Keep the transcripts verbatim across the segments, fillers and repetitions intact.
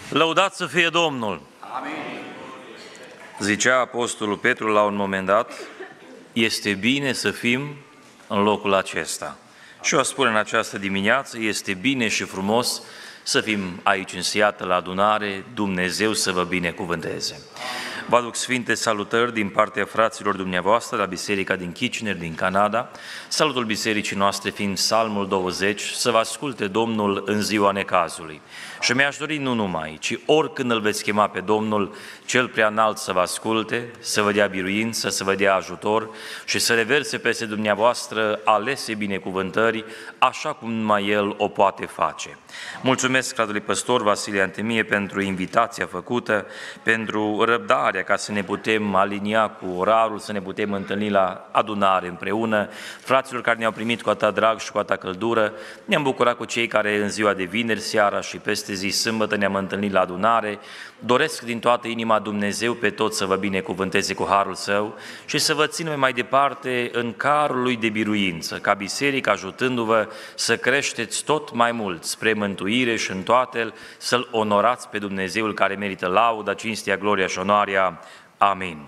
Lăudat să fie Domnul! Amin. Zicea Apostolul Petru la un moment dat, este bine să fim în locul acesta. Și eu spun în această dimineață, este bine și frumos să fim aici în Seattle la adunare, Dumnezeu să vă binecuvânteze. Vă aduc sfinte salutări din partea fraților dumneavoastră la Biserica din Kitchener, din Canada. Salutul bisericii noastre fiind Psalmul douăzeci, să vă asculte Domnul în ziua necazului. Și mi-aș dori nu numai, ci oricând îl veți chema pe Domnul, cel prea înalt să vă asculte, să vă dea biruință, să vă dea ajutor și să reverse peste dumneavoastră alese binecuvântări, așa cum numai El o poate face. Mulțumesc fratului păstor Vasile Antemie pentru invitația făcută, pentru răbdarea ca să ne putem alinia cu orarul, să ne putem întâlni la adunare împreună. Fraților care ne-au primit cu atâta drag și cu atâta căldură, ne-am bucurat cu cei care în ziua de vineri seara și peste zi sâmbătă ne-am întâlnit la adunare. Doresc din toată inima Dumnezeu pe toți să vă binecuvânteze cu harul Său și să vă ținem mai departe în carul Lui de biruință, ca biserică ajutându-vă să creșteți tot mai mult spre mântuire și în toate să-L onorați pe Dumnezeul care merită lauda, cinstea, gloria și onoarea. Amin.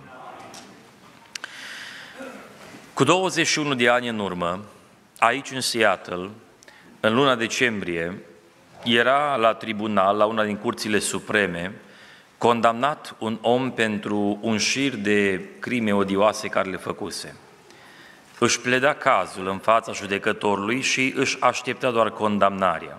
Cu douăzeci și unu de ani în urmă, aici în Seattle, în luna decembrie, era la tribunal, la una din curțile supreme, condamnat un om pentru un șir de crime odioase care le făcuse. Își pleda cazul în fața judecătorului și își aștepta doar condamnarea.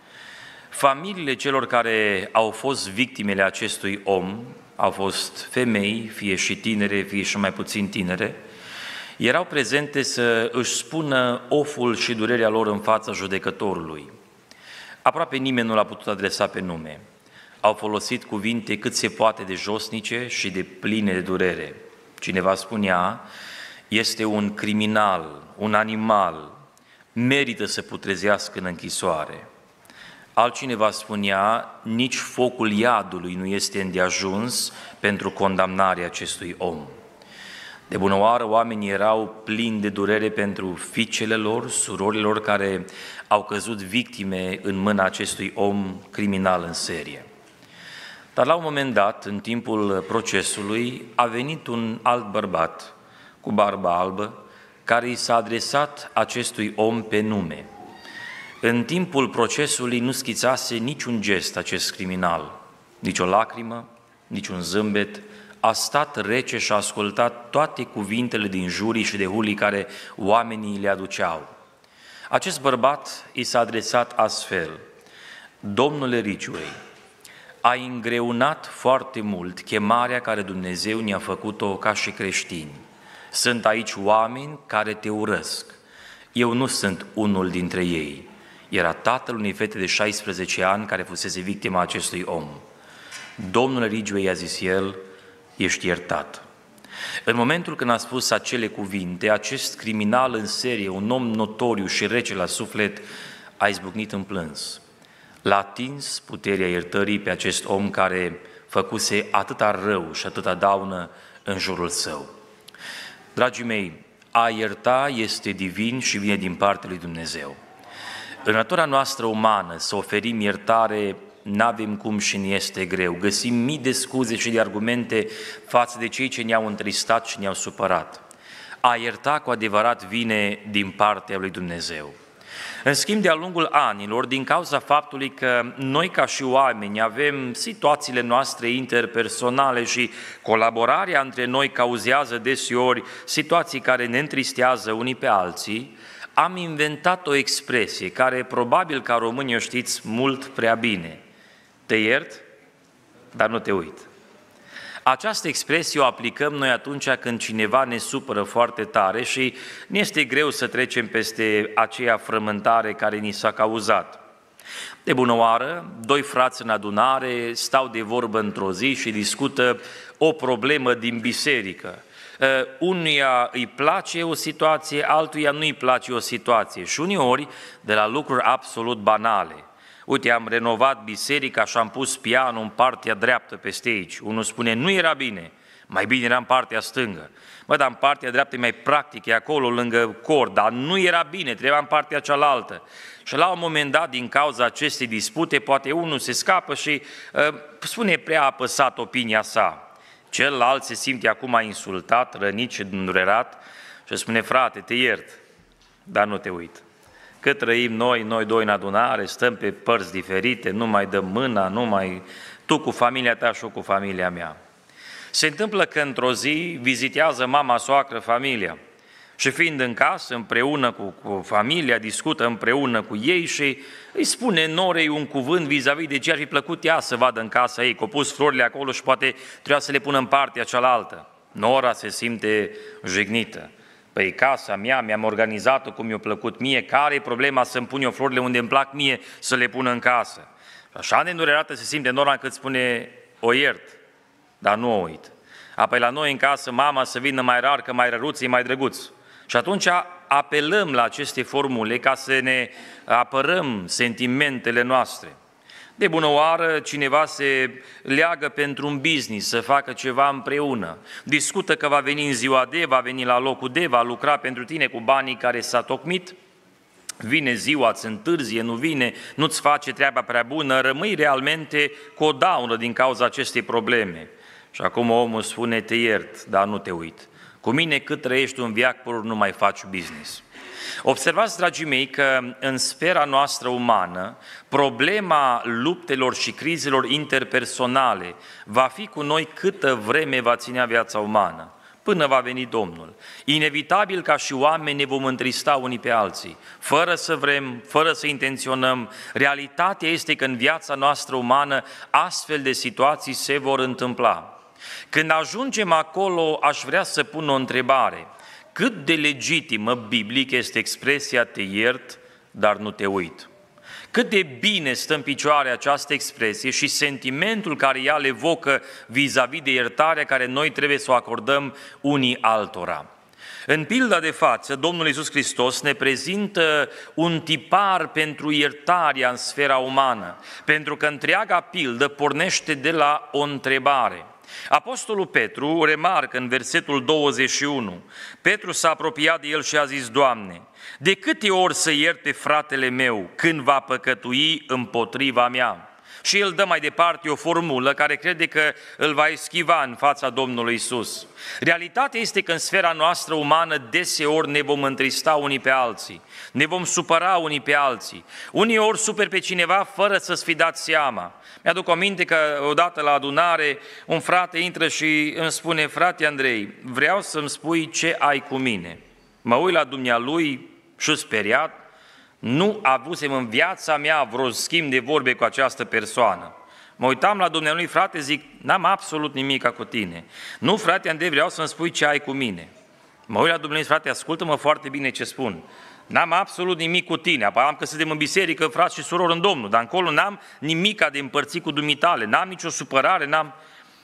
Familiile celor care au fost victimele acestui om, au fost femei, fie și tinere, fie și mai puțin tinere, erau prezente să își spună oful și durerea lor în fața judecătorului. Aproape nimeni nu l-a putut adresa pe nume. Au folosit cuvinte cât se poate de josnice și de pline de durere. Cineva spunea, este un criminal, un animal, merită să putrezească în închisoare. Altcineva spunea, nici focul iadului nu este îndeajuns pentru condamnarea acestui om. De bună oară, oamenii erau plini de durere pentru fiicele lor, surorilor care au căzut victime în mâna acestui om criminal în serie. Dar la un moment dat, în timpul procesului, a venit un alt bărbat cu barbă albă, care i s-a adresat acestui om pe nume. În timpul procesului nu schițase niciun gest acest criminal, nici o lacrimă, nici un zâmbet. A stat rece și a ascultat toate cuvintele din jurii și de hulii care oamenii le aduceau. Acest bărbat i s-a adresat astfel, Domnule Ridgway, ai îngreunat foarte mult chemarea care Dumnezeu ne-a făcut-o ca și creștini. Sunt aici oameni care te urăsc. Eu nu sunt unul dintre ei. Era tatăl unei fete de șaisprezece ani care fusese victima acestui om. Domnule Ridgway, a zis el, ești iertat. În momentul când a spus acele cuvinte, acest criminal în serie, un om notoriu și rece la suflet, a izbucnit în plâns. L-a atins puterea iertării pe acest om care făcuse atâta rău și atâta daună în jurul său. Dragii mei, a ierta este divin și vine din partea lui Dumnezeu. În natura noastră umană să oferim iertare n-avem cum și ne este greu. Găsim mii de scuze și de argumente față de cei ce ne-au întristat și ne-au supărat. A ierta cu adevărat vine din partea lui Dumnezeu. În schimb, de-a lungul anilor, din cauza faptului că noi ca și oameni avem situațiile noastre interpersonale și colaborarea între noi cauzează deseori situații care ne întristează unii pe alții, am inventat o expresie care probabil ca românii o știți mult prea bine. Te iert, dar nu te uit. Această expresie o aplicăm noi atunci când cineva ne supără foarte tare și ne este greu să trecem peste aceea frământare care ni s-a cauzat. De bună oară, doi frați în adunare stau de vorbă într-o zi și discută o problemă din biserică. Unuia îi place o situație, altuia nu îi place o situație și uneori de la lucruri absolut banale. Uite, am renovat biserica și am pus pianul în partea dreaptă pe stage. Unul spune, nu era bine. Mai bine era în partea stângă. Bă, dar în partea dreaptă e mai practic, e acolo lângă cor, dar nu era bine, trebuia în partea cealaltă. Și la un moment dat, din cauza acestei dispute, poate unul se scapă și uh, spune prea apăsat opinia sa. Celălalt se simte acum insultat, rănit și îndurerat și spune, frate, te iert, dar nu te uit. Cât trăim noi, noi doi în adunare, stăm pe părți diferite, nu mai dăm mâna, nu mai... tu cu familia ta și eu cu familia mea. Se întâmplă că într-o zi vizitează mama soacră familia și fiind în casă împreună cu, cu familia, discută împreună cu ei și îi spune norei un cuvânt vis-a-vis de ce ar fi plăcut ea să vadă în casa ei, că au pus florile acolo și poate trebuia să le pună în partea cealaltă. Nora se simte jignită. Păi casa mea, mi-am organizat-o cum mi-a plăcut mie, care e problema să-mi pun eu florile unde îmi plac mie să le pun în casă? Așa de îndurerată se simte Nora încât spune, o iert, dar nu o uit. Apoi la noi în casă, mama să vină mai rar, că mai răruț e mai drăguț. Și atunci apelăm la aceste formule ca să ne apărăm sentimentele noastre. De bună oară, cineva se leagă pentru un business, să facă ceva împreună. Discută că va veni în ziua de, va veni la locul de, va lucra pentru tine cu banii care s-a tocmit. Vine ziua, îți întârzie, nu vine, nu-ți face treaba prea bună, rămâi realmente cu o daună din cauza acestei probleme. Și acum omul spune, te iert, dar nu te uit. Cu mine cât trăiești un veac, pur nu mai faci business. Observați, dragii mei, că în sfera noastră umană, problema luptelor și crizelor interpersonale va fi cu noi câtă vreme va ținea viața umană, până va veni Domnul. Inevitabil ca și oameni ne vom întrista unii pe alții, fără să vrem, fără să intenționăm. Realitatea este că în viața noastră umană astfel de situații se vor întâmpla. Când ajungem acolo, aș vrea să pun o întrebare. Cât de legitimă biblic este expresia te iert, dar nu te uit? Cât de bine stă în picioare această expresie și sentimentul care ea le evocă vis-a-vis de iertarea care noi trebuie să o acordăm unii altora. În pilda de față, Domnul Iisus Hristos ne prezintă un tipar pentru iertarea în sfera umană, pentru că întreaga pildă pornește de la o întrebare. Apostolul Petru remarcă în versetul douăzeci și unu, Petru s-a apropiat de el și a zis, Doamne, de câte ori să iert pe fratele meu când va păcătui împotriva mea? Și el dă mai departe o formulă care crede că îl va eschiva în fața Domnului Iisus. Realitatea este că în sfera noastră umană deseori ne vom întrista unii pe alții, ne vom supăra unii pe alții, uneori superi pe cineva fără să-ți fi dat seama. Mi-aduc aminte că odată la adunare un frate intră și îmi spune, frate Andrei, vreau să-mi spui ce ai cu mine. Mă uit la dumnealui și speriat, nu avusem în viața mea vreo schimb de vorbe cu această persoană. Mă uitam la dumnealui, frate, zic, n-am absolut nimic cu tine. Nu, frate Andrei, vreau să-mi spui ce ai cu mine. Mă uit la dumnealui, frate, ascultă-mă foarte bine ce spun. N-am absolut nimic cu tine, apoi am că suntem în biserică, frați și surori în Domnul, dar încolo n-am nimica de împărțit cu dumitale, n-am nicio supărare, n-am...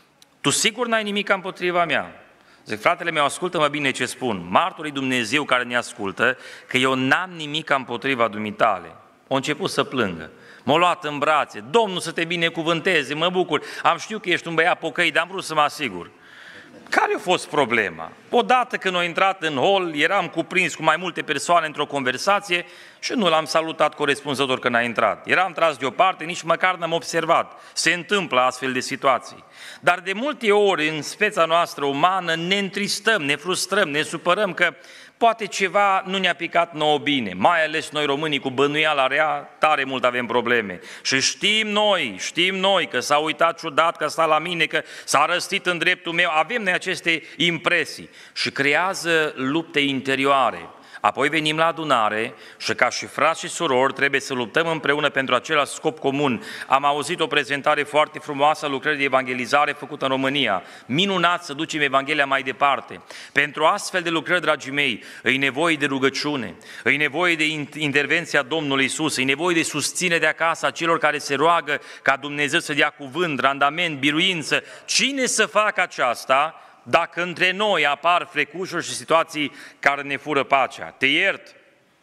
Tu sigur n-ai nimic împotriva mea? Zic, fratele meu, ascultă-mă bine ce spun, martorii Dumnezeu care ne ascultă, că eu n-am nimic împotriva dumitale. Au început să plângă, m-au luat în brațe, Domnul să te binecuvânteze, mă bucur, am știut că ești un băiat pocăit, dar am vrut să mă asigur. Care a fost problema? Odată când a intrat în hol, eram cuprins cu mai multe persoane într-o conversație și nu l-am salutat corespunzător când a intrat. Eram tras deoparte, nici măcar n-am observat. Se întâmplă astfel de situații. Dar de multe ori în speța noastră umană ne întristăm, ne frustrăm, ne supărăm că poate ceva nu ne-a picat nouă bine, mai ales noi românii cu bănuiala rea, tare mult avem probleme. Și știm noi, știm noi că s-a uitat ciudat, că sta la mine, că s-a răstit în dreptul meu, avem noi aceste impresii și creează lupte interioare. Apoi venim la adunare și ca și frați și surori trebuie să luptăm împreună pentru același scop comun. Am auzit o prezentare foarte frumoasă a lucrării de evangelizare făcută în România. Minunat să ducem Evanghelia mai departe. Pentru astfel de lucrări, dragii mei, e nevoie de rugăciune, e nevoie de intervenția Domnului Iisus, e nevoie de susținere de acasă a celor care se roagă ca Dumnezeu să dea cuvânt, randament, biruință. Cine să facă aceasta dacă între noi apar frecușuri și situații care ne fură pacea? Te iert,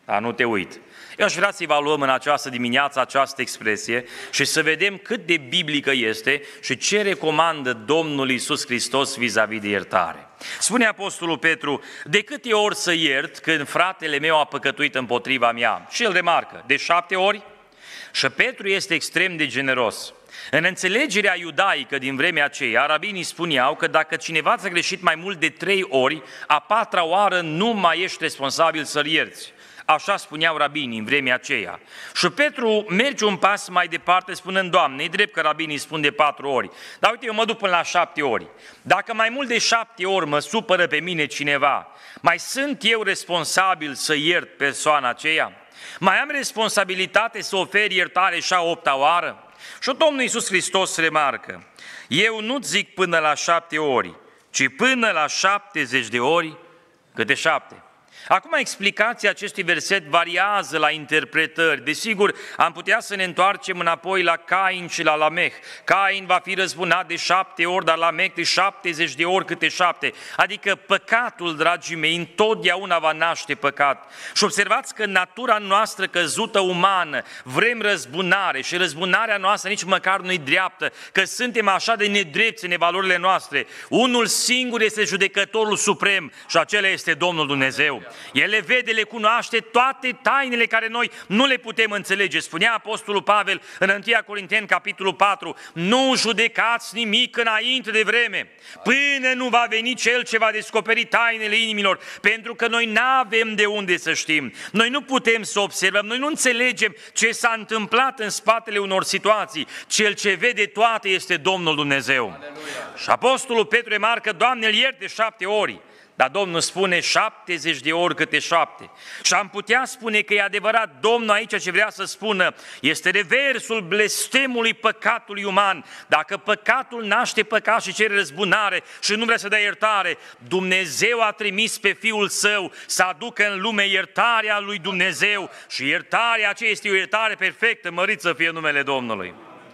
a, nu te uit. Eu aș vrea să evaluăm în această dimineață această expresie și să vedem cât de biblică este și ce recomandă Domnul Iisus Hristos vis-a-vis de iertare. Spune Apostolul Petru, de câte ori să iert când fratele meu a păcătuit împotriva mea? Și el remarcă, de șapte ori? Și Petru este extrem de generos. În înțelegerea iudaică din vremea aceea, rabinii spuneau că dacă cineva ți-a greșit mai mult de trei ori, a patra oară nu mai ești responsabil să-l ierți. Așa spuneau rabinii în vremea aceea. Și Petru merge un pas mai departe spunând, Doamne, e drept că rabinii spun de patru ori, dar uite, eu mă duc până la șapte ori. Dacă mai mult de șapte ori mă supără pe mine cineva, mai sunt eu responsabil să iert persoana aceea? Mai am responsabilitate să ofer iertare și a opta oară? Și Domnul Iisus Hristos remarcă, eu nu zic până la șapte ori, ci până la șaptezeci de ori câte șapte. Acum, explicația acestui verset variază la interpretări. Desigur, am putea să ne întoarcem înapoi la Cain și la Lameh. Cain va fi răzbunat de șapte ori, dar Lameh de șaptezeci de ori câte șapte. Adică păcatul, dragii mei, întotdeauna va naște păcat. Și observați că natura noastră căzută umană, vrem răzbunare și răzbunarea noastră nici măcar nu-i dreaptă, că suntem așa de nedrepți în valorile noastre. Unul singur este judecătorul suprem și acela este Domnul Dumnezeu. El le vede, le cunoaște toate tainele care noi nu le putem înțelege. Spunea Apostolul Pavel în întâi Corinteni, capitolul patru, nu judecați nimic înainte de vreme, până nu va veni Cel ce va descoperi tainele inimilor, pentru că noi n-avem de unde să știm. Noi nu putem să observăm, noi nu înțelegem ce s-a întâmplat în spatele unor situații. Cel ce vede toate este Domnul Dumnezeu. Aleluia. Și Apostolul Petru remarcă, Doamne, îl iert de șapte ori. Dar Domnul spune șaptezeci de ori câte șapte. Și am putea spune că e adevărat, Domnul aici ce vrea să spună este reversul blestemului păcatului uman. Dacă păcatul naște păcat și cere răzbunare și nu vrea să dea iertare, Dumnezeu a trimis pe Fiul Său să aducă în lume iertarea lui Dumnezeu și iertarea aceea este o iertare perfectă, mărit să fie numele Domnului.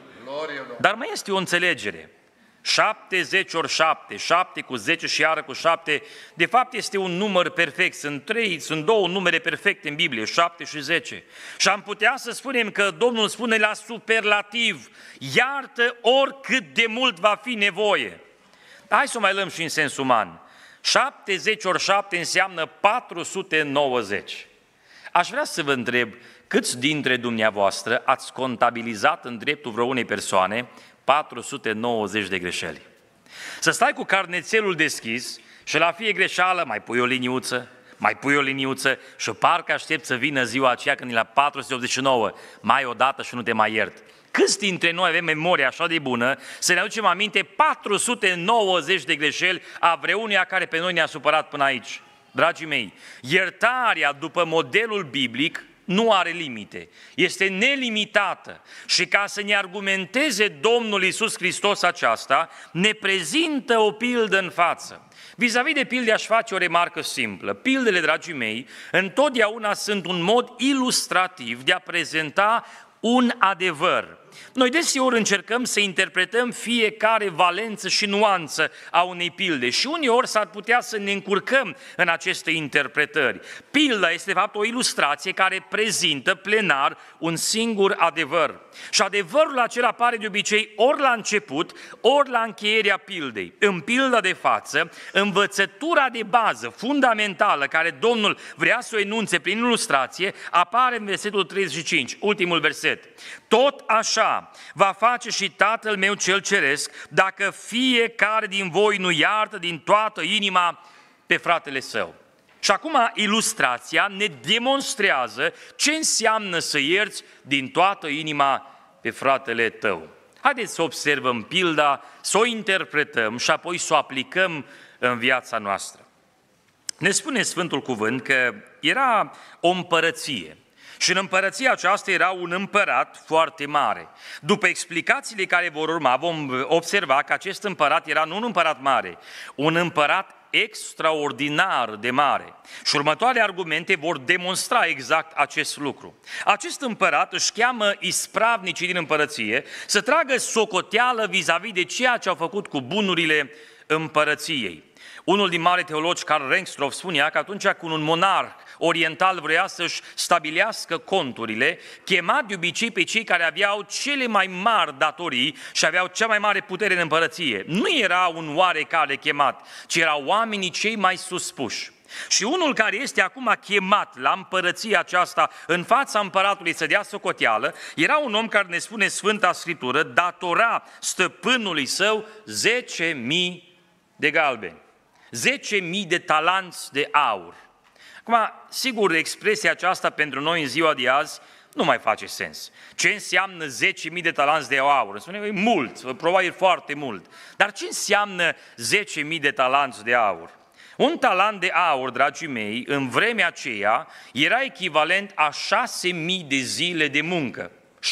Dar mai este o înțelegere. șaptezeci ori șapte, șapte cu zece și iară cu șapte, de fapt este un număr perfect, sunt trei, sunt două numere perfecte în Biblie, șapte și zece. Și am putea să spunem că Domnul spune la superlativ, iartă oricât de mult va fi nevoie. Dar hai să o mai luăm și în sens uman. șaptezeci ori șapte înseamnă patru sute nouăzeci. Aș vrea să vă întreb, câți dintre dumneavoastră ați contabilizat în dreptul vreunei persoane patru sute nouăzeci de greșeli? Să stai cu carnețelul deschis și la fie greșeală mai pui o liniuță, mai pui o liniuță și parcă aștept să vină ziua aceea când e la patru sute optzeci și nouă, mai o dată și nu te mai iert. Câți dintre noi avem memoria așa de bună să ne aducem aminte patru sute nouăzeci de greșeli a vreunuia care pe noi ne-a supărat până aici? Dragii mei, iertarea după modelul biblic nu are limite, este nelimitată și ca să ne argumenteze Domnul Iisus Hristos aceasta, ne prezintă o pildă în față. Vis-a-vis de pilde aș face o remarcă simplă. Pildele, dragii mei, întotdeauna sunt un mod ilustrativ de a prezenta un adevăr. Noi deseori încercăm să interpretăm fiecare valență și nuanță a unei pilde și uneori s-ar putea să ne încurcăm în aceste interpretări. Pilda este de fapt o ilustrație care prezintă plenar un singur adevăr. Și adevărul acela apare de obicei ori la început, ori la încheierea pildei. În pilda de față, învățătura de bază, fundamentală, care Domnul vrea să o enunțe prin ilustrație, apare în versetul treizeci și cinci, ultimul verset. Tot așa va face și Tatăl meu cel ceresc, dacă fiecare din voi nu iartă din toată inima pe fratele său. Și acum ilustrația ne demonstrează ce înseamnă să ierți din toată inima pe fratele tău. Haideți să observăm pilda, să o interpretăm și apoi să o aplicăm în viața noastră. Ne spune Sfântul Cuvânt că era o împărăție. Și în împărăția aceasta era un împărat foarte mare. După explicațiile care vor urma, vom observa că acest împărat era nu un împărat mare, un împărat extraordinar de mare. Și următoarele argumente vor demonstra exact acest lucru. Acest împărat își cheamă ispravnicii din împărăție să tragă socoteală vis-a-vis de ceea ce au făcut cu bunurile împărăției. Unul din mari teologi, Karl Rengstroff, spunea că atunci când un monarh oriental vrea să-și stabilească conturile, chema de obicei pe cei care aveau cele mai mari datorii și aveau cea mai mare putere în împărăție. Nu era un oarecare chemat, ci erau oamenii cei mai suspuși. Și unul care este acum chemat la împărăția aceasta, în fața împăratului să dea socoteală, era un om care, ne spune Sfânta Scriptură, datora stăpânului său zece mii de galbeni, zece mii de talanți de aur. Acum, sigur, expresia aceasta pentru noi în ziua de azi nu mai face sens. Ce înseamnă zece mii de talanți de aur? Spune, e mult, probabil foarte mult. Dar ce înseamnă zece mii de talanți de aur? Un talent de aur, dragii mei, în vremea aceea, era echivalent a șase mii de zile de muncă,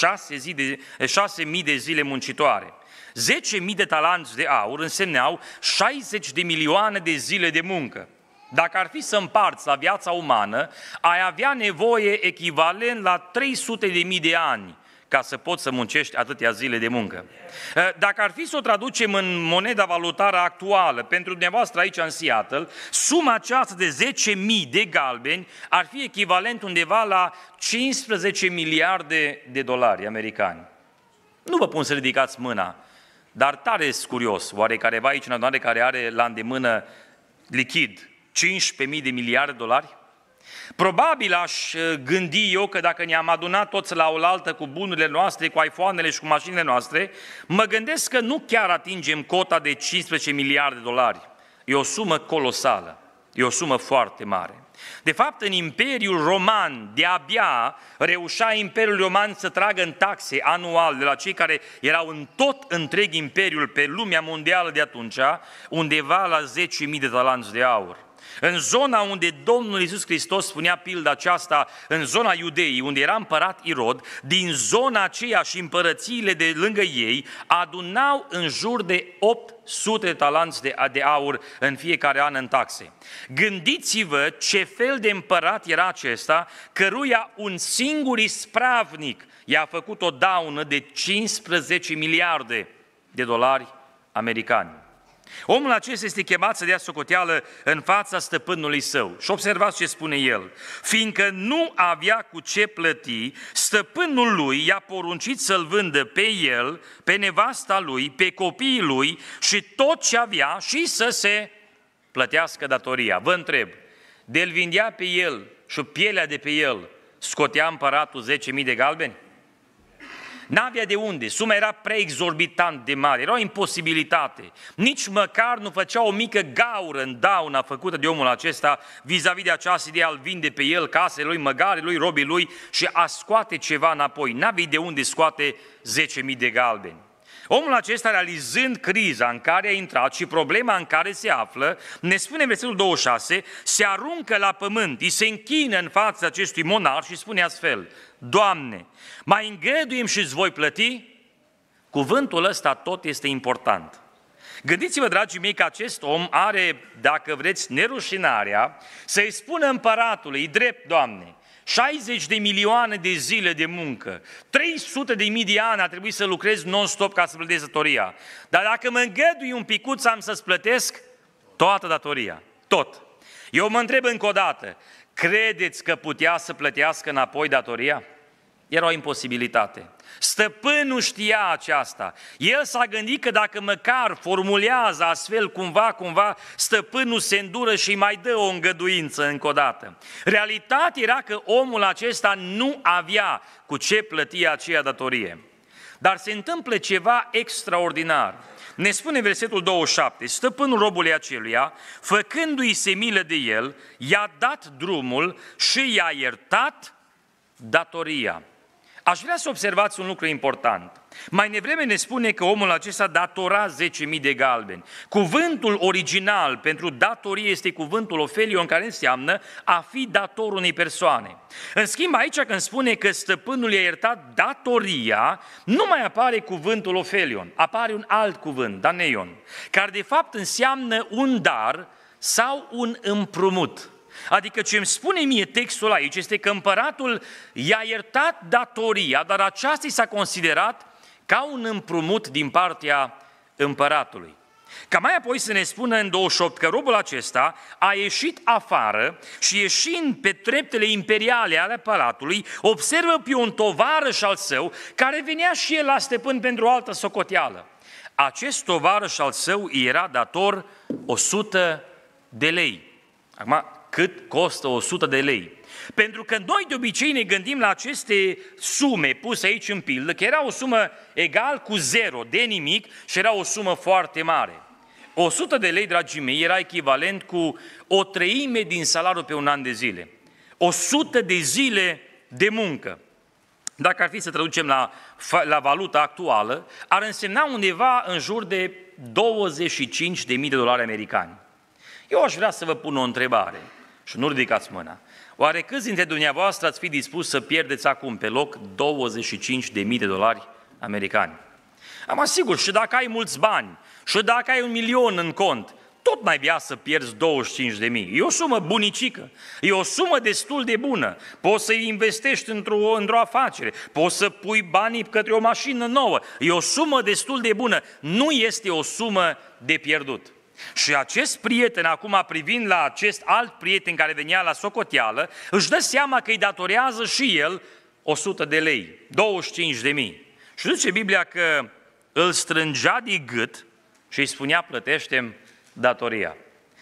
șase mii de zile muncitoare. zece mii de talanți de aur însemnau șaizeci de milioane de zile de muncă. Dacă ar fi să împarți la viața umană, ai avea nevoie echivalent la trei sute de mii de ani ca să poți să muncești atâtea zile de muncă. Dacă ar fi să o traducem în moneda valutară actuală, pentru dumneavoastră aici în Seattle, suma aceasta de zece mii de galbeni ar fi echivalent undeva la cincisprezece miliarde de dolari americani. Nu vă pun să ridicați mâna, dar tare curios, oare careva aici în adunare care are la îndemână lichid cincisprezece mii de miliarde de dolari? Probabil aș gândi eu că dacă ne-am adunat toți la oaltă cu bunurile noastre, cu iPhone-ele și cu mașinile noastre, mă gândesc că nu chiar atingem cota de cincisprezece miliarde de dolari. E o sumă colosală, e o sumă foarte mare. De fapt, în Imperiul Roman, de-abia reușea Imperiul Roman să tragă în taxe anual de la cei care erau în tot întreg Imperiul pe lumea mondială de atunci, undeva la zece mii de talanți de aur. În zona unde Domnul Iisus Hristos spunea pilda aceasta, în zona Iudeii, unde era împărat Irod, din zona aceea și împărățiile de lângă ei adunau în jur de opt sute de talanți de, de aur în fiecare an în taxe. Gândiți-vă ce fel de împărat era acesta, căruia un singur ispravnic i-a făcut o daună de cincisprezece miliarde de dolari americani. Omul acesta este chemat să dea socoteală în fața stăpânului său. Și observați ce spune el. Fiindcă nu avea cu ce plăti, stăpânul lui i-a poruncit să-l vândă pe el, pe nevasta lui, pe copiii lui și tot ce avea și să se plătească datoria. Vă întreb, de-l vindea pe el și pielea de pe el, scotea împăratul zece mii de galbeni? N-avea de unde, suma era prea exorbitant de mare, era o imposibilitate. Nici măcar nu făcea o mică gaură în dauna făcută de omul acesta vis-a-vis de această idee a-l vinde pe el, casele lui, măgare lui, robii lui și a scoate ceva înapoi. N-avea de unde scoate zece mii de galbeni. Omul acesta, realizând criza în care a intrat și problema în care se află, ne spune în versetul douăzeci și șase, se aruncă la pământ, îi se închină în fața acestui monar și spune astfel: Doamne, mai îngăduiem și îți voi plăti? Cuvântul ăsta tot este important. Gândiți-vă, dragii mei, că acest om are, dacă vreți, nerușinarea să-i spună împăratului, drept, Doamne, șaizeci de milioane de zile de muncă, trei sute de mii de ani a trebuit să lucrez non-stop ca să plătesc datoria. Dar dacă mă îngădui un picuț, am să-ți plătesc toată datoria, tot. Eu mă întreb încă o dată, credeți că putea să plătească înapoi datoria? Era o imposibilitate. Stăpânul știa aceasta. El s-a gândit că dacă măcar formulează astfel cumva, cumva, stăpânul se îndură și îi mai dă o îngăduință încă o dată. Realitatea era că omul acesta nu avea cu ce plăti aceea datorie. Dar se întâmplă ceva extraordinar. Ne spune versetul douăzeci și șapte, stăpânul robului aceluia, făcându-i se milă de el, i-a dat drumul și i-a iertat datoria. Aș vrea să observați un lucru important. Mai devreme ne spune că omul acesta datora zece mii de galbeni. Cuvântul original pentru datorie este cuvântul ofelion, care înseamnă a fi dator unei persoane. În schimb, aici când spune că stăpânul i-a iertat datoria, nu mai apare cuvântul ofelion, apare un alt cuvânt, daneion, care de fapt înseamnă un dar sau un împrumut. Adică ce îmi spune mie textul aici este că împăratul i-a iertat datoria, dar aceasta i s-a considerat ca un împrumut din partea împăratului. Ca mai apoi să ne spună în douăzeci și opt că robul acesta a ieșit afară și ieșind pe treptele imperiale ale palatului, observă pe un tovarăș al său care venea și el la stăpân pentru o altă socoteală. Acest tovarăș al său era dator o sută de lei. Acum, cât costă o sută de lei? Pentru că noi de obicei ne gândim la aceste sume puse aici în pildă, că era o sumă egal cu zero, de nimic, și era o sumă foarte mare. o sută de lei, dragii mei, era echivalent cu o treime din salariul pe un an de zile. o sută de zile de muncă. Dacă ar fi să traducem la, la valuta actuală, ar însemna undeva în jur de douăzeci și cinci de mii de dolari americani. Eu aș vrea să vă pun o întrebare și nu ridicați mâna. Oare câți dintre dumneavoastră ați fi dispus să pierdeți acum pe loc douăzeci și cinci de mii de dolari americani? Am sigur, și dacă ai mulți bani, și dacă ai un milion în cont, tot mai bine să pierzi douăzeci și cinci de mii. E o sumă bunicică, e o sumă destul de bună. Poți să investești într-o, într-o afacere, poți să pui banii către o mașină nouă. E o sumă destul de bună, nu este o sumă de pierdut. Și acest prieten, acum privind la acest alt prieten care venea la socoteală, își dă seama că îi datorează și el o sută de lei, douăzeci și cinci de mii. Și zice Biblia că îl strângea de gât și îi spunea: plătește-mi datoria.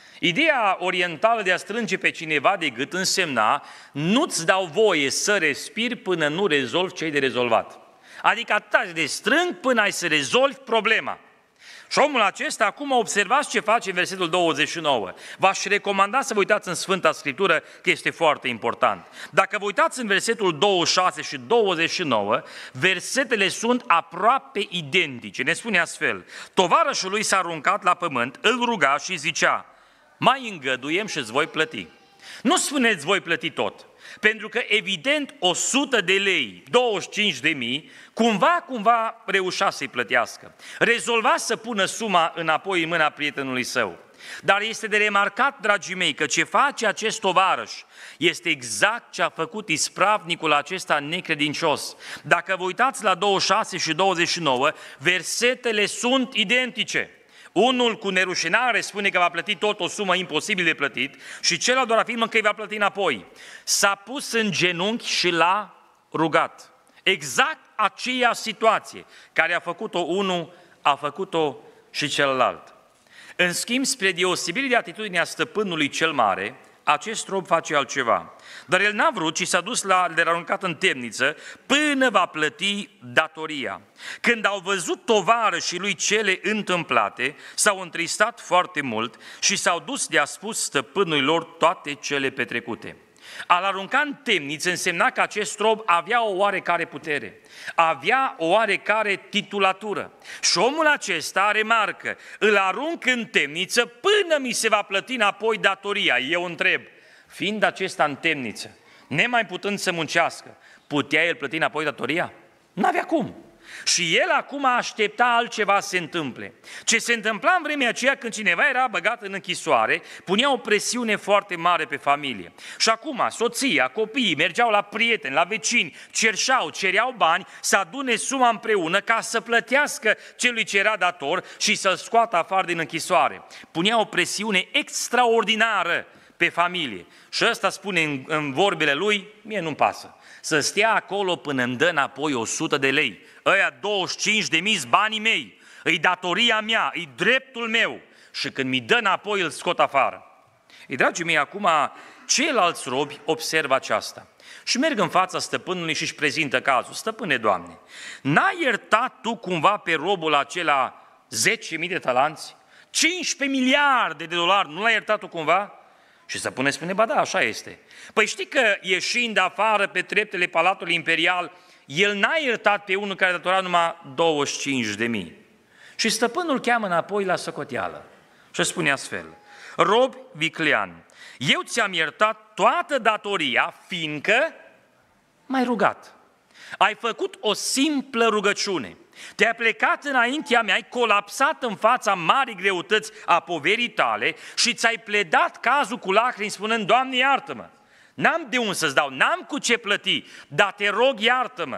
Ideea orientală de a strânge pe cineva de gât însemna: nu-ți dau voie să respiri până nu rezolvi ce ai de rezolvat. Adică atât de strâng până ai să rezolvi problema. Și omul acesta, acum observați ce face în versetul douăzeci și nouă. V-aș recomanda să vă uitați în Sfânta Scriptură, că este foarte important. Dacă vă uitați în versetul douăzeci și șase și douăzeci și nouă, versetele sunt aproape identice. Ne spune astfel: tovarășul lui s-a aruncat la pământ, îl ruga și zicea: mai îngăduiem și îți voi plăti. Nu spuneți voi plăti tot, pentru că evident o sută de lei, douăzeci și cinci de mii, cumva, cumva reușea să-i plătească. Rezolva să pună suma înapoi în mâna prietenului său. Dar este de remarcat, dragii mei, că ce face acest tovarăș este exact ce a făcut ispravnicul acesta necredincios. Dacă vă uitați la douăzeci și șase și douăzeci și nouă, versetele sunt identice. Unul cu nerușinare spune că va plăti tot o sumă imposibil de plătit și celălalt doar afirmă că îi va plăti înapoi. S-a pus în genunchi și l-a rugat. Exact aceeași situație care a făcut-o unul, a făcut-o și celălalt. În schimb, spre deosebire de atitudinea stăpânului cel mare, acest rob face altceva. Dar el n-a vrut, ci s-a dus la, le-a aruncat în temniță până va plăti datoria. Când au văzut tovarășii lui cele întâmplate, s-au întristat foarte mult și s-au dus de-a spus stăpânului lor toate cele petrecute. A-l arunca în temniță însemna că acest rob avea o oarecare putere, avea o oarecare titulatură. Și omul acesta remarcă: îl arunc în temniță până mi se va plăti înapoi datoria. Eu întreb, fiind acesta în temniță, nemai putând să muncească, putea el plăti înapoi datoria? N-avea cum. Și el acum aștepta altceva să se întâmple. Ce se întâmpla în vremea aceea când cineva era băgat în închisoare, punea o presiune foarte mare pe familie. Și acum soția, copiii mergeau la prieteni, la vecini, cerșau, cereau bani să adune suma împreună ca să plătească celui ce era dator și să-l scoată afară din închisoare. Punea o presiune extraordinară pe familie. Și ăsta spune în, în vorbele lui: mie nu-mi pasă. Să stea acolo până îmi dă înapoi o sută de lei. Ăia douăzeci și cinci de mii banii mei, îi datoria mea, îi dreptul meu. Și când mi dă înapoi, îl scot afară. Ei, dragii mei, acum ceilalți robi observă aceasta și merg în fața stăpânului și își prezintă cazul. Stăpâne, Doamne, n-ai iertat tu cumva pe robul acela zece mii de talanți? cincisprezece miliarde de dolari, nu l-ai iertat tu cumva? Și stăpâne spune: ba da, așa este. Păi știi că ieșind afară pe treptele Palatului Imperial, el n-a iertat pe unul care datora numai douăzeci și cinci de mii. Și stăpânul cheamă înapoi la socoteală și spune astfel: rob viclean, eu ți-am iertat toată datoria, fiindcă m-ai rugat. Ai făcut o simplă rugăciune. Te-ai plecat înaintea mea, ai colapsat în fața marii greutăți a poverii tale și ți-ai pledat cazul cu lacrimi spunând: Doamne, iartă-mă! N-am de unde să-ți dau, n-am cu ce plăti, dar te rog, iartă-mă!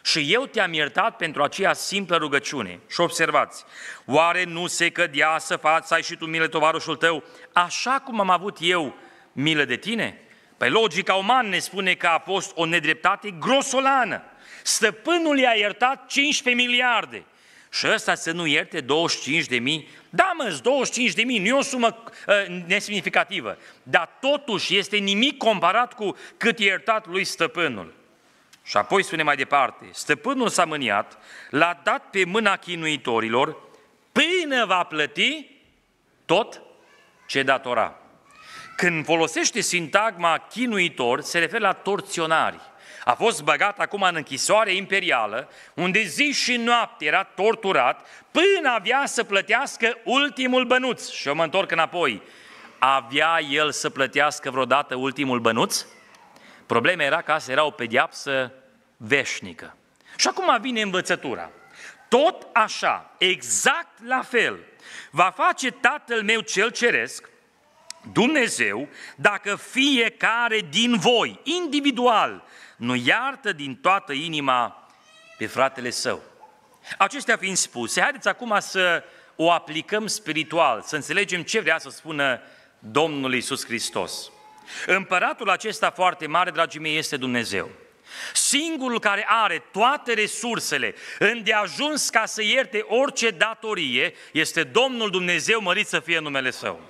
și eu te-am iertat pentru aceea simplă rugăciune. Și observați, oare nu se cădea să faci, să ai și tu milă tovarășul tău, așa cum am avut eu milă de tine? Păi logica umană ne spune că a fost o nedreptate grosolană. Stăpânul i-a iertat cincisprezece miliarde și ăsta să nu ierte douăzeci și cinci de mii? Da, mă, douăzeci și cinci de mii, nu e o sumă uh, nesemnificativă, dar totuși este nimic comparat cu cât i-a iertat lui stăpânul. Și apoi spune mai departe, stăpânul s-a mâniat, l-a dat pe mâna chinuitorilor până va plăti tot ce datora. Când folosește sintagma chinuitor, se referă la torționari. A fost băgat acum în închisoare imperială, unde zi și noapte era torturat, până avea să plătească ultimul bănuț. Și eu mă întorc înapoi. Avea el să plătească vreodată ultimul bănuț? Problema era că asta era o pedeapsă veșnică. Și acum vine învățătura. Tot așa, exact la fel, va face Tatăl meu cel ceresc, Dumnezeu, dacă fiecare din voi, individual, nu iartă din toată inima pe fratele său. Acestea fiind spuse, haideți acum să o aplicăm spiritual, să înțelegem ce vrea să spună Domnul Iisus Hristos. Împăratul acesta foarte mare, dragii mei, este Dumnezeu. Singurul care are toate resursele îndeajuns ca să ierte orice datorie este Domnul Dumnezeu, mărit să fie numele Său.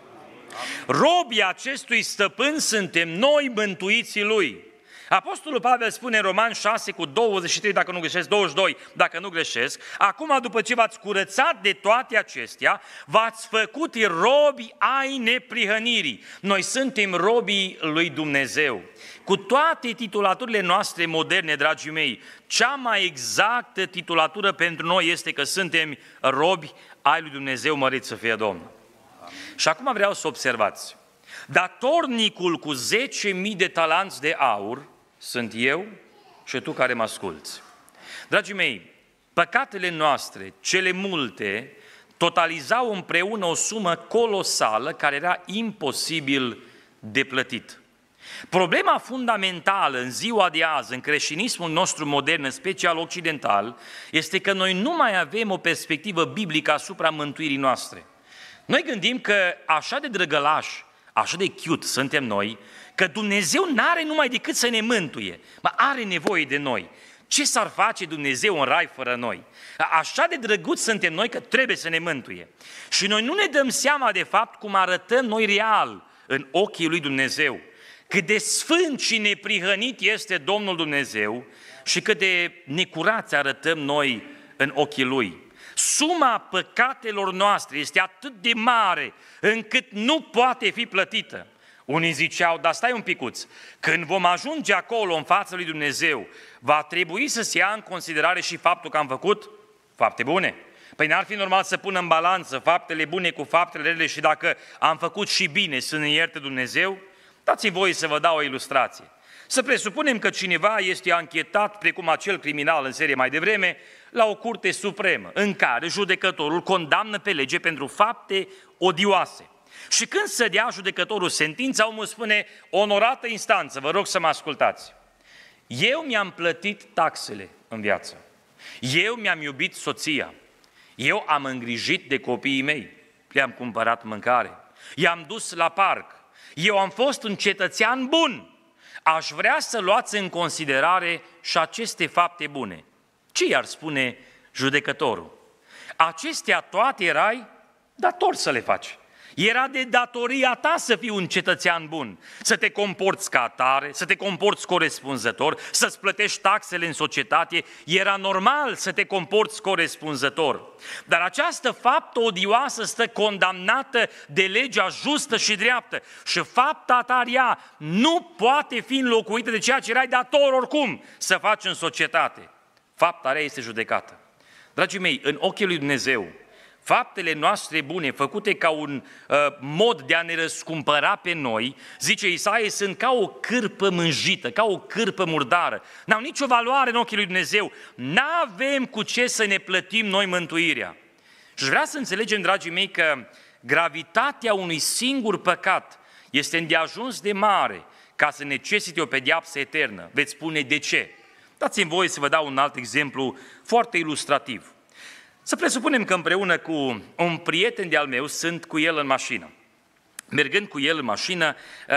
Robii acestui stăpân suntem noi, mântuiții Lui. Apostolul Pavel spune în Romani șase cu douăzeci și trei, dacă nu greșesc, douăzeci și doi, dacă nu greșesc, acum după ce v-ați curățat de toate acestea, v-ați făcut robi ai neprihănirii. Noi suntem robii lui Dumnezeu. Cu toate titulaturile noastre moderne, dragii mei, cea mai exactă titulatură pentru noi este că suntem robi ai lui Dumnezeu, mărit să fie Domnul. Și acum vreau să observați, datornicul cu zece mii de talanți de aur sunt eu și tu care mă asculți. Dragii mei, păcatele noastre, cele multe, totalizau împreună o sumă colosală care era imposibil de plătit. Problema fundamentală în ziua de azi, în creștinismul nostru modern, în special occidental, este că noi nu mai avem o perspectivă biblică asupra mântuirii noastre. Noi gândim că așa de drăgălași, așa de cute suntem noi, că Dumnezeu n-are numai decât să ne mântuie, mă, are nevoie de noi. Ce s-ar face Dumnezeu în rai fără noi? Așa de drăguți suntem noi că trebuie să ne mântuie. Și noi nu ne dăm seama de fapt cum arătăm noi real în ochii lui Dumnezeu. Cât de sfânt și neprihănit este Domnul Dumnezeu și cât de necurați arătăm noi în ochii Lui. Suma păcatelor noastre este atât de mare încât nu poate fi plătită. Unii ziceau, dar stai un picuț, când vom ajunge acolo în fața lui Dumnezeu, va trebui să se ia în considerare și faptul că am făcut fapte bune. Păi n-ar fi normal să punem în balanță faptele bune cu faptele rele și dacă am făcut și bine să ne ierte Dumnezeu? Dați-mi voie să vă dau o ilustrație. Să presupunem că cineva este anchetat, precum acel criminal în serie mai devreme, la o curte supremă, în care judecătorul condamnă pe lege pentru fapte odioase. Și când se dea judecătorul sentința, omul spune, onorată instanță, vă rog să mă ascultați. Eu mi-am plătit taxele în viață. Eu mi-am iubit soția. Eu am îngrijit de copiii mei. Le-am cumpărat mâncare. I-am dus la parc. Eu am fost un cetățean bun. Aș vrea să luați în considerare și aceste fapte bune. Ce i-ar spune judecătorul? Acestea toate erai dator să le faci. Era de datoria ta să fii un cetățean bun, să te comporți ca atare, să te comporți corespunzător, să-ți plătești taxele în societate, era normal să te comporți corespunzător. Dar această faptă odioasă stă condamnată de legea justă și dreaptă și fapta ta rea nu poate fi înlocuită de ceea ce erai dator oricum să faci în societate. Fapta rea este judecată. Dragii mei, în ochii lui Dumnezeu, faptele noastre bune, făcute ca un uh, mod de a ne răscumpăra pe noi, zice Isaie, sunt ca o cârpă mânjită, ca o cârpă murdară. N-au nicio valoare în ochii lui Dumnezeu. N-avem cu ce să ne plătim noi mântuirea. Și vreau să înțelegem, dragii mei, că gravitatea unui singur păcat este îndeajuns de mare ca să necesite o pedeapsă eternă. Veți spune de ce? Dați-mi voie să vă dau un alt exemplu foarte ilustrativ. Să presupunem că împreună cu un prieten de-al meu sunt cu el în mașină. Mergând cu el în mașină,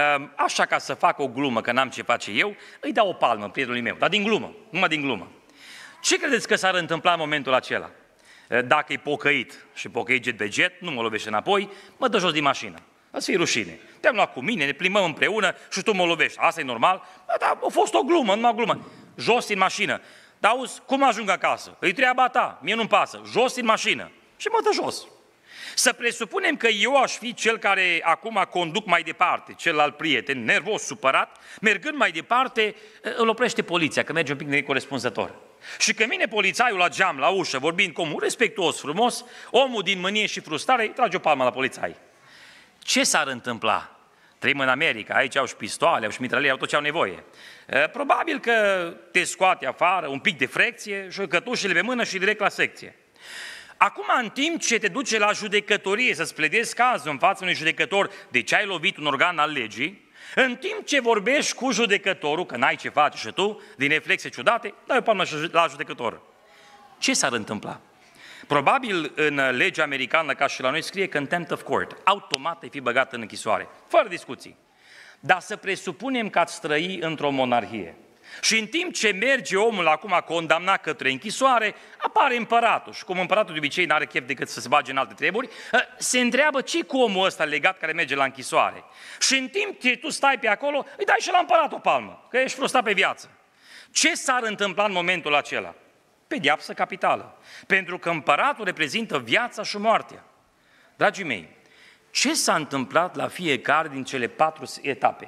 așa ca să fac o glumă, că n-am ce face eu, îi dau o palmă prietenului meu, dar din glumă, numai din glumă. Ce credeți că s-ar întâmpla în momentul acela? Dacă e pocăit și pocăit jet pe jet, nu mă lovește înapoi, mă dă jos din mașină. Îți fie rușine. Te-am luat cu mine, ne plimbăm împreună și tu mă lovești. Asta e normal? Dar a fost o glumă, numai o glumă. Jos din mașină. Dar auzi, cum ajung acasă? E treaba ta, mie nu-mi pasă. Jos din mașină. Și mă dă jos. Să presupunem că eu aș fi cel care acum conduc mai departe, celălalt prieten, nervos, supărat, mergând mai departe, îl oprește poliția, că merge un pic necorespunzător. Și când vine polițaiul la geam, la ușă, vorbind comun, respectuos, frumos, omul din mânie și frustrare îi trage o palmă la polițai. Ce s-ar întâmpla? Trăim în America, aici au și pistoale, au și mitraliere, au tot ce au nevoie. Probabil că te scoate afară, un pic de frecție, și cătușele pe mână și direct la secție. Acum, în timp ce te duce la judecătorie să-ți pledezi cazul în fața unui judecător de ce ai lovit un organ al legii, în timp ce vorbești cu judecătorul, că n-ai ce face și tu, din reflexe ciudate, dai o palmă la judecător. Ce s-ar întâmpla? Probabil în legea americană, ca și la noi, scrie contempt of court. Automat ai fi băgat în închisoare, fără discuții. Dar să presupunem că ați trăi într-o monarhie. Și în timp ce merge omul acum condamnat către închisoare, apare împăratul. Și cum împăratul de obicei n-are chef decât să se bage în alte treburi, se întreabă ce cu omul ăsta legat care merge la închisoare. Și în timp ce tu stai pe acolo, îi dai și la împărat o palmă, că ești frustrat pe viață. Ce s-ar întâmpla în momentul acela? Pedeapsă capitală. Pentru că împăratul reprezintă viața și moartea. Dragii mei, ce s-a întâmplat la fiecare din cele patru etape?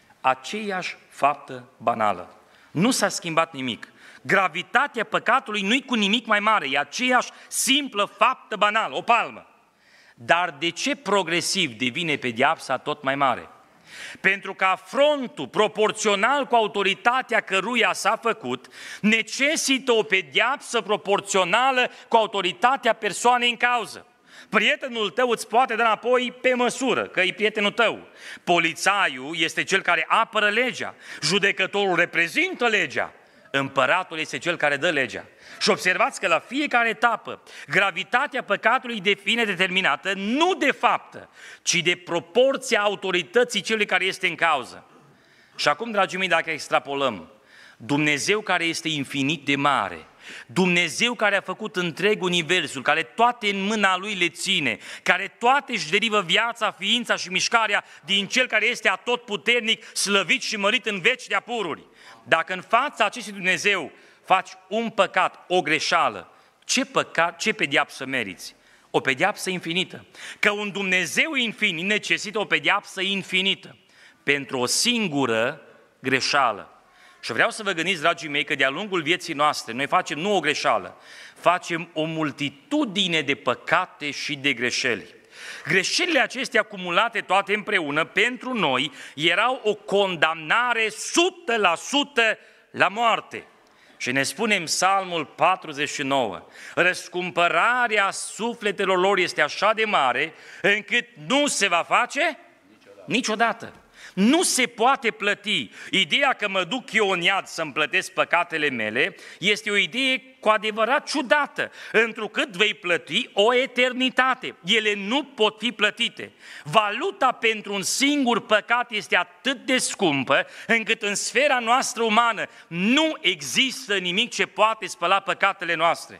Aceeași faptă banală. Nu s-a schimbat nimic. Gravitatea păcatului nu-i cu nimic mai mare, e aceeași simplă faptă banală, o palmă. Dar de ce progresiv devine pedeapsa tot mai mare? Pentru că afrontul proporțional cu autoritatea căruia s-a făcut necesită o pedeapsă proporțională cu autoritatea persoanei în cauză. Prietenul tău îți poate da înapoi pe măsură, că e prietenul tău. Polițaiul este cel care apără legea, judecătorul reprezintă legea, împăratul este cel care dă legea. Și observați că la fiecare etapă, gravitatea păcatului devine determinată nu de faptă, ci de proporția autorității celui care este în cauză. Și acum, dragii mei, dacă extrapolăm, Dumnezeu care este infinit de mare, Dumnezeu care a făcut întreg universul, care toate în mâna Lui le ține, care toate își derivă viața, ființa și mișcarea din Cel care este atotputernic, slăvit și mărit în veci de-a pururi. Dacă în fața acestui Dumnezeu faci un păcat, o greșeală, ce păcat, ce pedeapsă meriți? O pedeapsă infinită. Că un Dumnezeu infinit necesită o pedeapsă infinită pentru o singură greșeală. Și vreau să vă gândiți, dragii mei, că de-a lungul vieții noastre noi facem nu o greșeală, facem o multitudine de păcate și de greșeli. Greșelile acestea acumulate toate împreună pentru noi erau o condamnare o sută la sută la moarte. Și ne spune în Psalmul patruzeci și nouă, răscumpărarea sufletelor lor este așa de mare încât nu se va face niciodată. niciodată. Nu se poate plăti. Ideea că mă duc eu în iad să-mi plătesc păcatele mele este o idee cu adevărat ciudată, întrucât vei plăti o eternitate. Ele nu pot fi plătite. Valuta pentru un singur păcat este atât de scumpă, încât în sfera noastră umană nu există nimic ce poate spăla păcatele noastre.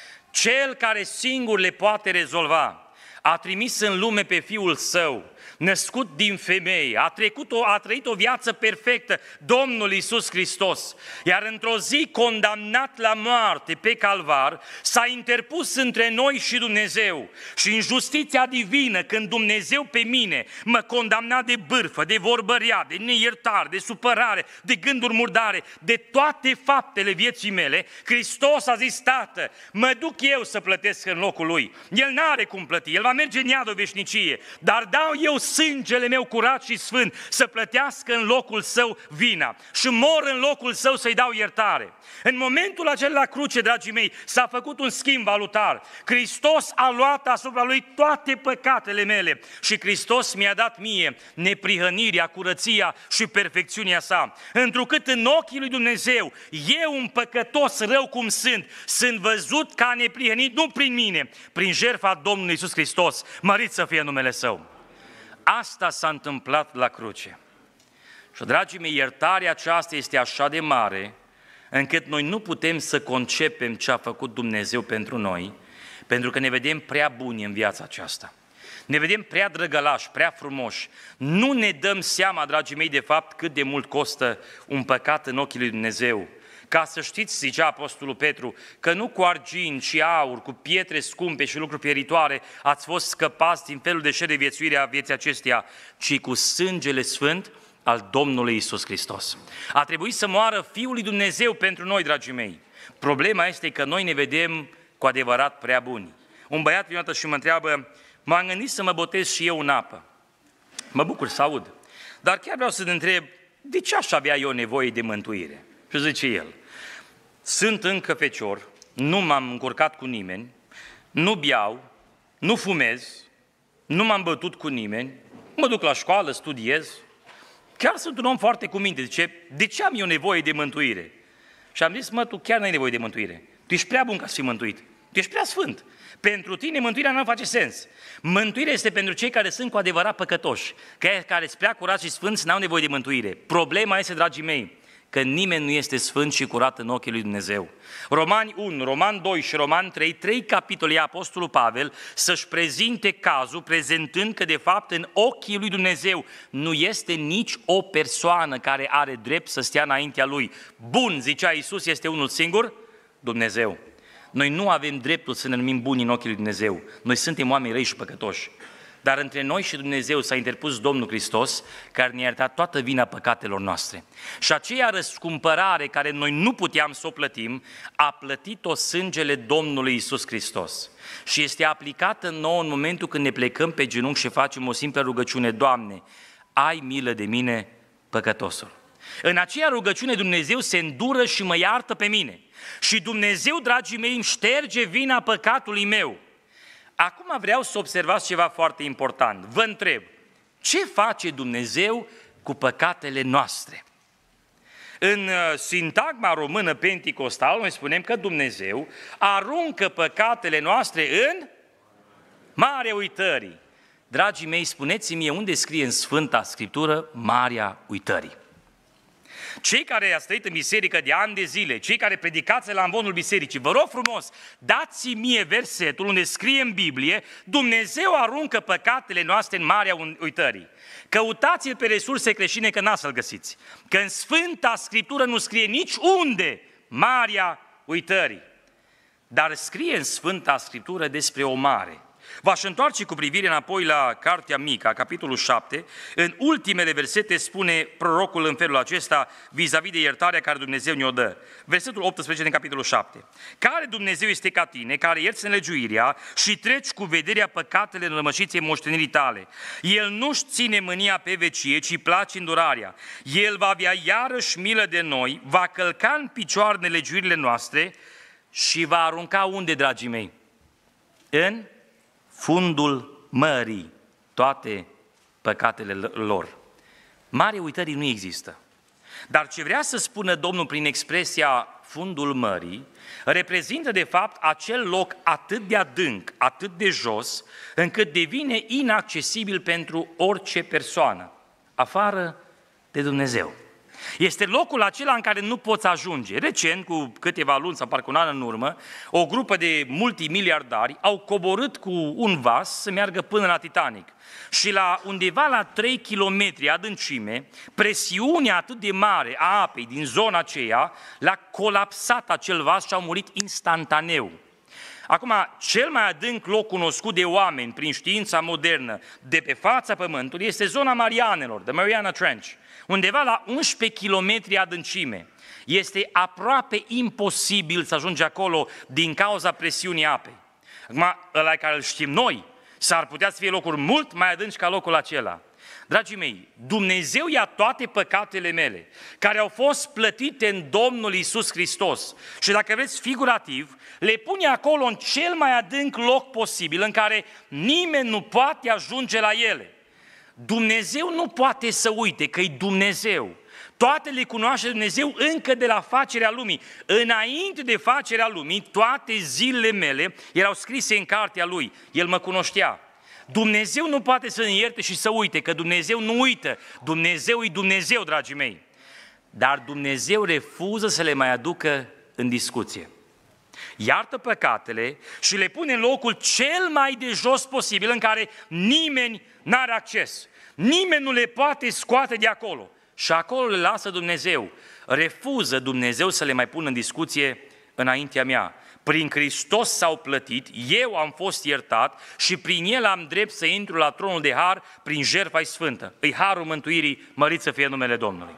Cel care singur le poate rezolva a trimis în lume pe Fiul Său, născut din femeie, a, trecut o, a trăit o viață perfectă, Domnul Iisus Hristos, iar într-o zi condamnat la moarte pe calvar, s-a interpus între noi și Dumnezeu și în justiția divină, când Dumnezeu pe mine mă condamna de bârfă, de vorbărea, de neiertare, de supărare, de gânduri murdare, de toate faptele vieții mele, Hristos a zis, Tată, mă duc eu să plătesc în locul Lui. El n-are cum plăti, El va merge în iadul veșnicie, dar dau eu sângele meu curat și sfânt să plătească în locul său vina și mor în locul său să-i dau iertare. În momentul acela la cruce, dragii mei, s-a făcut un schimb valutar. Hristos a luat asupra lui toate păcatele mele și Hristos mi-a dat mie neprihănirea, curăția și perfecțiunea sa. Întrucât în ochii lui Dumnezeu, eu un păcătos rău cum sunt, sunt văzut ca neprihănit, nu prin mine, prin jertfa Domnului Iisus Hristos, mărit să fie numele Său. Asta s-a întâmplat la cruce. Și, dragii mei, iertarea aceasta este așa de mare, încât noi nu putem să concepem ce a făcut Dumnezeu pentru noi, pentru că ne vedem prea buni în viața aceasta. Ne vedem prea drăgălași, prea frumoși. Nu ne dăm seama, dragii mei, de fapt, cât de mult costă un păcat în ochii lui Dumnezeu. Ca să știți, zicea Apostolul Petru, că nu cu argint și aur, cu pietre scumpe și lucruri pieritoare ați fost scăpați din felul de șer de viețuire a vieții acesteia, ci cu sângele sfânt al Domnului Iisus Hristos. A trebuit să moară Fiul lui Dumnezeu pentru noi, dragii mei. Problema este că noi ne vedem cu adevărat prea buni. Un băiat prima dată și mă întreabă, m-am gândit să mă botez și eu în apă. Mă bucur să aud. Dar chiar vreau să te întreb, de ce aș avea eu nevoie de mântuire? Și zice el, sunt încă fecior, nu m-am încurcat cu nimeni, nu beau, nu fumez, nu m-am bătut cu nimeni, mă duc la școală, studiez, chiar sunt un om foarte cu minte. Zice, de ce am eu nevoie de mântuire? Și am zis, mă, tu chiar n-ai nevoie de mântuire. Tu ești prea bun ca să fii mântuit. Tu ești prea sfânt. Pentru tine mântuirea nu face sens. Mântuirea este pentru cei care sunt cu adevărat păcătoși, care sunt prea curați și sfânți, n-au nevoie de mântuire. Problema este, dragii mei, că nimeni nu este sfânt și curat în ochii lui Dumnezeu. Romani unu, Romani doi și Romani trei, trei capitole Apostolul Pavel să-și prezinte cazul, prezentând că de fapt în ochii lui Dumnezeu nu este nici o persoană care are drept să stea înaintea lui. Bun, zicea Iisus, este unul singur, Dumnezeu. Noi nu avem dreptul să ne numim buni în ochii lui Dumnezeu. Noi suntem oameni răi și păcătoși. Dar între noi și Dumnezeu s-a interpus Domnul Hristos, care ne-a iertat toată vina păcatelor noastre. Și aceea răscumpărare care noi nu puteam să o plătim, a plătit-o sângele Domnului Iisus Hristos. Și este aplicată nouă în momentul când ne plecăm pe genunchi și facem o simplă rugăciune, Doamne, ai milă de mine, păcătosul. În aceea rugăciune Dumnezeu se îndură și mă iartă pe mine. Și Dumnezeu, dragii mei, îmi șterge vina păcatului meu. Acum vreau să observați ceva foarte important. Vă întreb, ce face Dumnezeu cu păcatele noastre? În sintagma română penticostală noi spunem că Dumnezeu aruncă păcatele noastre în marea uitării. Dragii mei, spuneți-mi unde scrie în Sfânta Scriptură Marea Uitării. Cei care ați trăit în biserică de ani de zile, cei care predicați la amvonul bisericii, vă rog frumos, dați-mi mie versetul unde scrie în Biblie, Dumnezeu aruncă păcatele noastre în Marea Uitării. Căutați-l pe resurse creștine că n-ați să-l găsiți. Că în Sfânta Scriptură nu scrie nici unde Marea Uitării. Dar scrie în Sfânta Scriptură despre o mare. V-aș întoarce cu privire înapoi la Cartea Mica, capitolul șapte, în ultimele versete spune prorocul în felul acesta vis-a-vis de iertarea care Dumnezeu ne-o dă. Versetul optsprezece din capitolul șapte. Care Dumnezeu este ca tine, care ierți nelegiuirea și treci cu vederea păcatele în rămășiței moștenirii tale. El nu-și ține mânia pe vecie, ci place îndurarea. El va avea iarăși milă de noi, va călca în picioare nelegiuirile noastre și va arunca unde, dragii mei? În fundul mării toate păcatele lor. Marea uitării nu există. Dar ce vrea să spună Domnul prin expresia fundul mării, reprezintă de fapt acel loc atât de adânc, atât de jos, încât devine inaccesibil pentru orice persoană, afară de Dumnezeu. Este locul acela în care nu poți ajunge. Recent, cu câteva luni sau parcă un an în urmă, o grupă de multimiliardari au coborât cu un vas să meargă până la Titanic. Și la undeva la trei kilometri adâncime, presiunea atât de mare a apei din zona aceea l-a colapsat acel vas și au murit instantaneu. Acum, cel mai adânc loc cunoscut de oameni prin știința modernă de pe fața Pământului este zona Marianelor, the Mariana Trench, undeva la unsprezece kilometri adâncime. Este aproape imposibil să ajungi acolo din cauza presiunii apei. Acum, ăla care îl știm noi, S-ar putea să fie locuri mult mai adânci ca locul acela. Dragii mei, Dumnezeu ia toate păcatele mele, care au fost plătite în Domnul Iisus Hristos și dacă vreți figurativ, le pune acolo în cel mai adânc loc posibil, în care nimeni nu poate ajunge la ele. Dumnezeu nu poate să uite că e Dumnezeu. Toate le cunoaște Dumnezeu încă de la facerea lumii. Înainte de facerea lumii, toate zilele mele erau scrise în cartea Lui. El mă cunoștea. Dumnezeu nu poate să ne ierte și să uite, că Dumnezeu nu uită. Dumnezeu e Dumnezeu, dragii mei. Dar Dumnezeu refuză să le mai aducă în discuție. Iartă păcatele și le pune în locul cel mai de jos posibil, în care nimeni n-are acces. Nimeni nu le poate scoate de acolo. Și acolo le lasă Dumnezeu. Refuză Dumnezeu să le mai pună în discuție înaintea mea. Prin Hristos s-au plătit, eu am fost iertat și prin El am drept să intru la tronul de har prin jertfa-i sfântă. Îi harul mântuirii, mărit să fie numele Domnului.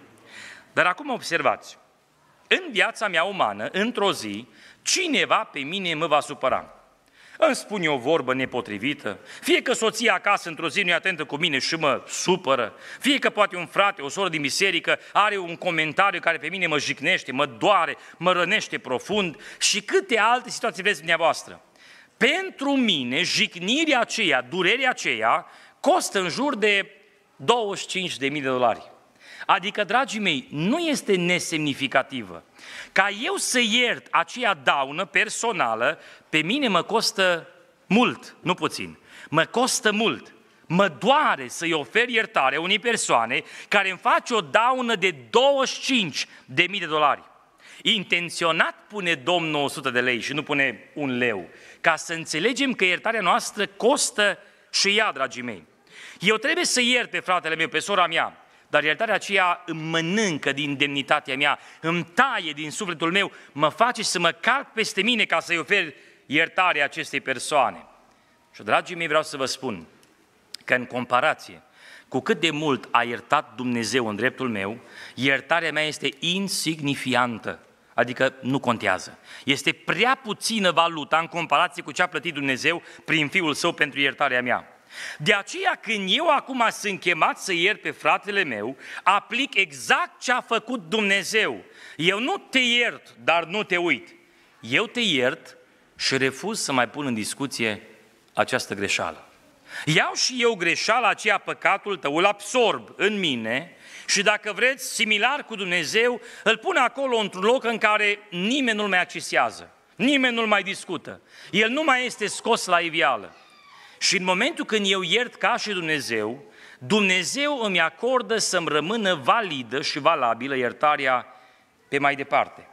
Dar acum observați, în viața mea umană, într-o zi, cineva pe mine mă va supăra. Îmi spune o vorbă nepotrivită, fie că soția acasă într-o zi nu e atentă cu mine și mă supără, fie că poate un frate, o soră din biserică are un comentariu care pe mine mă jignește, mă doare, mă rănește profund și câte alte situații vreți dumneavoastră. Pentru mine, jignirea aceea, durerea aceea, costă în jur de douăzeci și cinci de mii de dolari. Adică, dragii mei, nu este nesemnificativă. Ca eu să iert aceea daună personală, pe mine mă costă mult, nu puțin. Mă costă mult. Mă doare să-i ofer iertare unei persoane care îmi face o daună de douăzeci și cinci de mii de dolari. Intenționat pune Domnul o sută de lei și nu pune un leu, ca să înțelegem că iertarea noastră costă și ea, dragii mei. Eu trebuie să iert pe fratele meu, pe sora mea, dar iertarea aceea îmi mănâncă din demnitatea mea, îmi taie din sufletul meu, mă face să mă calc peste mine ca să-i ofer iertarea acestei persoane. Și, dragii mei, vreau să vă spun că în comparație cu cât de mult a iertat Dumnezeu în dreptul meu, iertarea mea este insignifiantă, adică nu contează. Este prea puțină valuta în comparație cu ce a plătit Dumnezeu prin Fiul Său pentru iertarea mea. De aceea, când eu acum sunt chemat să iert pe fratele meu, aplic exact ce a făcut Dumnezeu. Eu nu te iert, dar nu te uit. Eu te iert și refuz să mai pun în discuție această greșeală. Iau și eu greșeala aceea, păcatul tău, îl absorb în mine și, dacă vreți, similar cu Dumnezeu, îl pun acolo într-un loc în care nimeni nu-l mai accesează, nimeni nu-l mai discută. El nu mai este scos la iveală. Și în momentul când eu iert ca și Dumnezeu, Dumnezeu îmi acordă să-mi rămână validă și valabilă iertarea pe mai departe.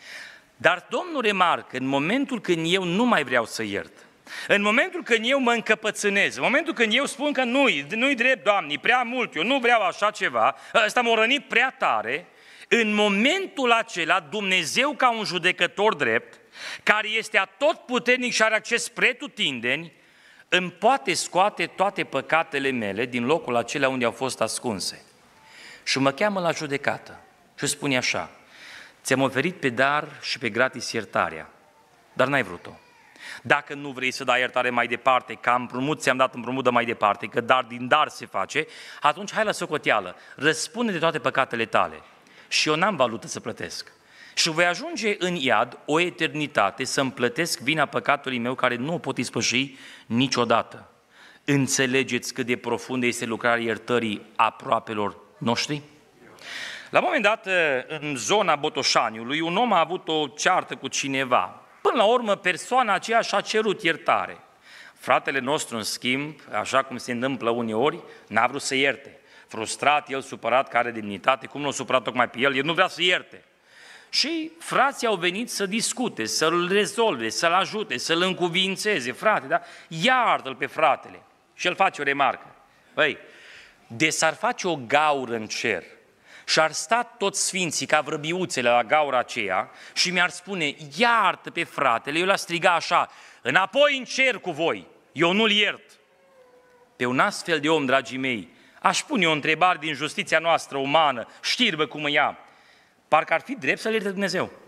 Dar Domnul remarcă, în momentul când eu nu mai vreau să iert, în momentul când eu mă încăpățânez, în momentul când eu spun că nu-i, nu-i drept, Doamne, e prea mult, eu nu vreau așa ceva, ăsta m-a rănit prea tare, în momentul acela Dumnezeu, ca un judecător drept, care este atotputernic și are acces pretutindeni, îmi poate scoate toate păcatele mele din locul acela unde au fost ascunse. Și mă cheamă la judecată și spune așa: ți-am oferit pe dar și pe gratis iertarea, dar n-ai vrut-o. Dacă nu vrei să dai iertare mai departe, ca împrumut ți-am dat împrumut de mai departe, că dar din dar se face, atunci hai la socoteală, răspunde de toate păcatele tale. Și eu n-am valută să plătesc. Și voi ajunge în iad o eternitate să-mi plătesc vina păcatului meu, care nu o pot ispăși niciodată. Înțelegeți cât de profundă este lucrarea iertării aproapelor noștri? La un moment dat, în zona Botoșaniului, un om a avut o ceartă cu cineva. Până la urmă, persoana aceea și-a cerut iertare. Fratele nostru, în schimb, așa cum se întâmplă uneori, n-a vrut să ierte. Frustrat, el supărat, care are demnitate, cum nu a supărat tocmai pe el, el nu vrea să ierte. Și frații au venit să discute, să-l rezolve, să-l ajute, să-l încuvințeze. Frate, da? Iartă-l pe fratele. Și el face o remarcă. Băi, de s-ar face o gaură în cer și ar sta toți sfinții ca vrăbiuțele la gaura aceea și mi-ar spune, iartă pe fratele, eu l-aș striga așa, înapoi în cer cu voi, eu nu-l iert. Pe un astfel de om, dragii mei, aș pune o întrebare din justiția noastră umană, știrbă cum îi ia. Parcă ar fi drept să-l ierte Dumnezeu.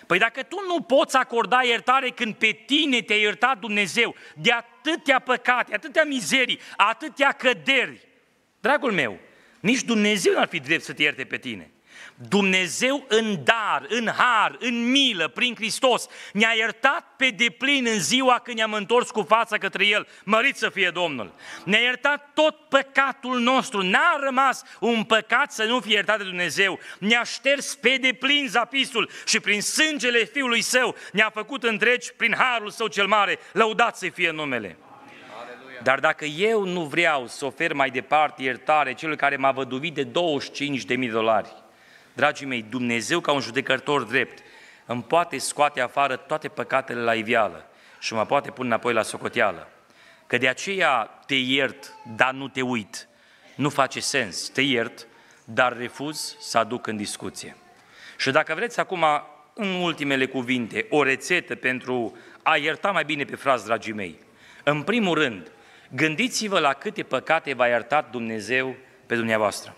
Păi dacă tu nu poți acorda iertare când pe tine te-a iertat Dumnezeu de atâtea păcate, atâtea mizerii, atâtea căderi, dragul meu, nici Dumnezeu n-ar fi drept să te ierte pe tine. Dumnezeu în dar, în har, în milă, prin Hristos, ne-a iertat pe deplin în ziua când ne-am întors cu fața către El. Mărit să fie Domnul! Ne-a iertat tot păcatul nostru, n-a rămas un păcat să nu fie iertat de Dumnezeu. Ne-a șters pe deplin zapisul și prin sângele Fiului Său ne-a făcut întregi prin harul Său cel mare. Lăudat să fie numele! Dar dacă eu nu vreau să ofer mai departe iertare celui care m-a văduvit de douăzeci și cinci de mii de dolari, dragii mei, Dumnezeu ca un judecător drept îmi poate scoate afară toate păcatele la iveală și mă poate pune înapoi la socoteală. Că de aceea te iert, dar nu te uit. Nu face sens. Te iert, dar refuz să aduc în discuție. Și dacă vreți acum, în ultimele cuvinte, o rețetă pentru a ierta mai bine pe frați, dragii mei, în primul rând, gândiți-vă la câte păcate v-a iertat Dumnezeu pe dumneavoastră.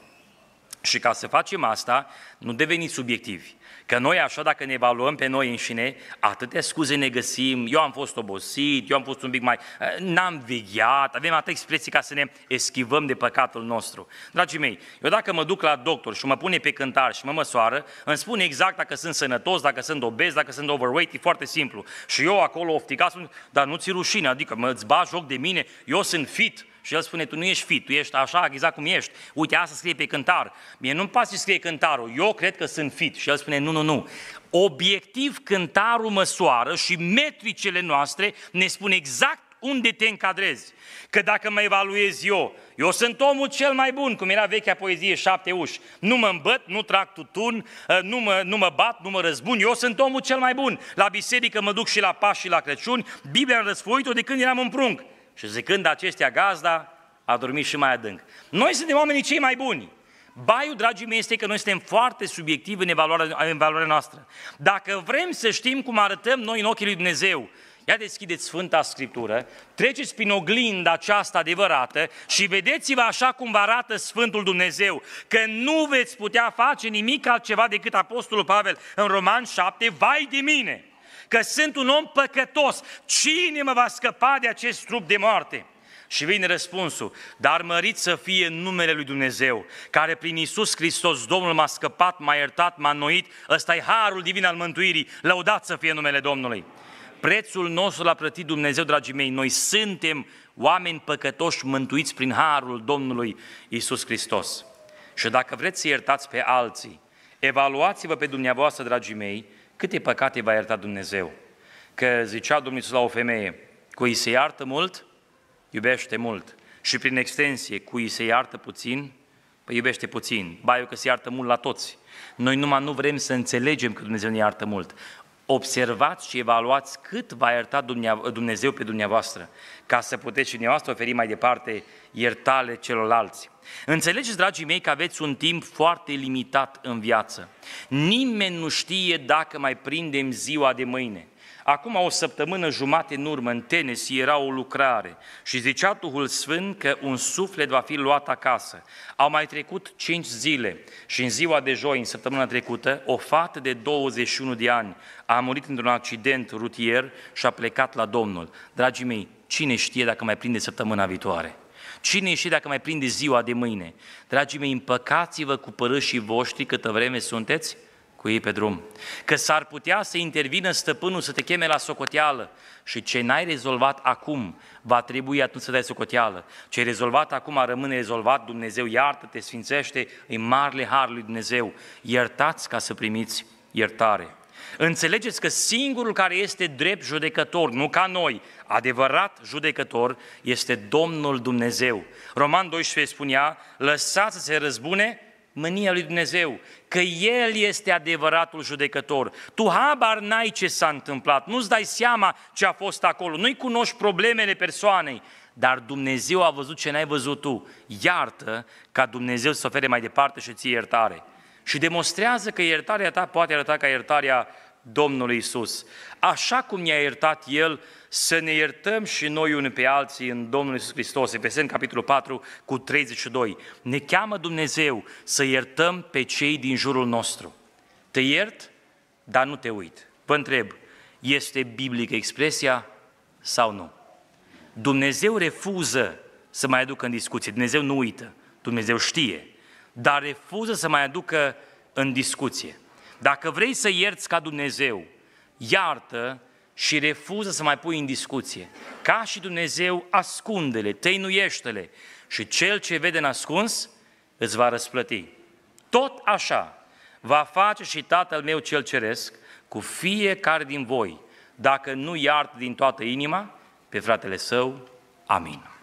Și ca să facem asta, nu deveniți subiectivi. Că noi așa, dacă ne evaluăm pe noi înșine, atâtea scuze ne găsim, eu am fost obosit, eu am fost un pic mai... n-am vegheat, avem atâtea expresii ca să ne eschivăm de păcatul nostru. Dragii mei, eu dacă mă duc la doctor și mă pune pe cântar și mă măsoară, îmi spune exact dacă sunt sănătos, dacă sunt obez, dacă sunt overweight, e foarte simplu. Și eu acolo ofticat spun, dar nu ți rușine, adică mă-ți bagi joc de mine, eu sunt fit. Și el spune, tu nu ești fit, tu ești așa, exact cum ești. Uite, asta scrie pe cântar. Mie nu-mi pasă ce scrie cântarul, eu cred că sunt fit. Și el spune, nu, nu, nu. Obiectiv, cântarul măsoară și metricele noastre ne spune exact unde te încadrezi. Că dacă mă evaluez eu, eu sunt omul cel mai bun, cum era vechea poezie Șapte uși. Nu mă îmbăt, nu trag tutun, nu mă, nu mă bat, nu mă răzbun, eu sunt omul cel mai bun. La biserică mă duc și la Paști și la Crăciun, Biblia am răsfoit-o de când eram în prunc. Și zicând acestea, gazda a dormit și mai adânc. Noi suntem oamenii cei mai buni. Baiul, dragii mei, este că noi suntem foarte subiectivi în evaluarea, în evaluarea noastră. Dacă vrem să știm cum arătăm noi în ochii lui Dumnezeu, ia deschideți Sfânta Scriptură, treceți prin oglinda aceasta adevărată și vedeți-vă așa cum vă arată Sfântul Dumnezeu, că nu veți putea face nimic altceva decât Apostolul Pavel în Roman șapte, vai de mine! Că sunt un om păcătos, cine mă va scăpa de acest trup de moarte? Și vine răspunsul, dar mărit să fie numele lui Dumnezeu, care prin Iisus Hristos, Domnul m-a scăpat, m-a iertat, m-a înnoit, ăsta e harul divin al mântuirii, lăudat să fie numele Domnului. Prețul nostru l-a plătit Dumnezeu, dragii mei, noi suntem oameni păcătoși mântuiți prin harul Domnului Iisus Hristos. Și dacă vreți să iertați pe alții, evaluați-vă pe dumneavoastră, dragii mei, câte păcate v-a iertat Dumnezeu. Că zicea Domnul Iisus la o femeie, cui se iartă mult, iubește mult. Și prin extensie, cui se iartă puțin, păi iubește puțin. Ba, eu că se iartă mult la toți. Noi numai nu vrem să înțelegem că Dumnezeu ne iartă mult. Observați și evaluați cât v-a iertat Dumnezeu pe dumneavoastră, ca să puteți și dumneavoastră oferi mai departe iertare celorlalți. Înțelegeți, dragii mei, că aveți un timp foarte limitat în viață. Nimeni nu știe dacă mai prindem ziua de mâine. Acum o săptămână jumate în urmă, în Tennessee, era o lucrare și zicea Duhul Sfânt că un suflet va fi luat acasă. Au mai trecut cinci zile și în ziua de joi, în săptămâna trecută, o fată de douăzeci și unu de ani a murit într-un accident rutier și a plecat la Domnul. Dragii mei, cine știe dacă mai prinde săptămâna viitoare? Cine știe dacă mai prinde ziua de mâine? Dragii mei, împăcați-vă cu părâșii voștri câtă vreme sunteți cu ei pe drum. Că s-ar putea să intervină stăpânul să te cheme la socoteală și ce n-ai rezolvat acum va trebui atunci să dai socoteală. Ce ai rezolvat acum rămâne rezolvat, Dumnezeu iartă, te sfințește, în marele har lui Dumnezeu. Iertați ca să primiți iertare. Înțelegeți că singurul care este drept judecător, nu ca noi, adevărat judecător, este Domnul Dumnezeu. Roman doisprezece spunea, lăsați să se răzbune mânia lui Dumnezeu, că El este adevăratul judecător. Tu habar n-ai ce s-a întâmplat, nu-ți dai seama ce a fost acolo, nu-i cunoști problemele persoanei, dar Dumnezeu a văzut ce n-ai văzut tu. Iartă ca Dumnezeu să ofere mai departe și ție iertare. Și demonstrează că iertarea ta poate arăta ca iertarea Domnului Iisus. Așa cum ne-a iertat El, să ne iertăm și noi unii pe alții în Domnul Iisus Hristos. Efeseni, capitolul patru, cu treizeci și doi. Ne cheamă Dumnezeu să iertăm pe cei din jurul nostru. Te iert, dar nu te uit. Vă întreb, este biblică expresia sau nu? Dumnezeu refuză să mai aducă în discuție. Dumnezeu nu uită, Dumnezeu știe, dar refuză să mai aducă în discuție. Dacă vrei să ierți ca Dumnezeu, iartă și refuză să mai pui în discuție. Ca și Dumnezeu, ascunde-le, tăinuiește-le și cel ce vede în ascuns îți va răsplăti. Tot așa va face și Tatăl meu cel ceresc cu fiecare din voi, dacă nu iartă din toată inima pe fratele său. Amin.